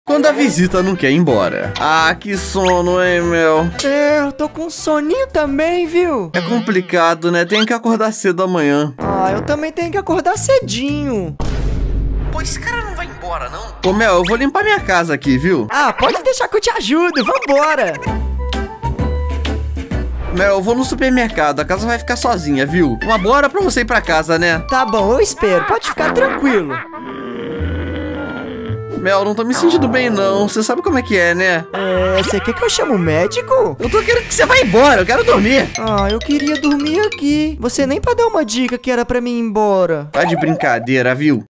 quando a visita não quer ir embora. Ah, que sono, hein, Mel? Eu tô com soninho também, viu? É complicado, né? Tenho que acordar cedo amanhã. Ah, eu também tenho que acordar cedinho. Pô, esse cara não vai embora, não? Ô, Mel, eu vou limpar minha casa aqui, viu? Ah, pode deixar que eu te ajudo, vambora. Mel, eu vou no supermercado, a casa vai ficar sozinha, viu? Uma boa hora pra você ir pra casa, né? Tá bom, eu espero, pode ficar tranquilo. Mel, não tô me sentindo bem, não. Você sabe como é que é, né? Você quer que eu chame o médico? Eu tô querendo que você vá embora, eu quero dormir. Ah, eu queria dormir aqui. Você nem pra dar uma dica que era pra mim ir embora. Tá de brincadeira, viu?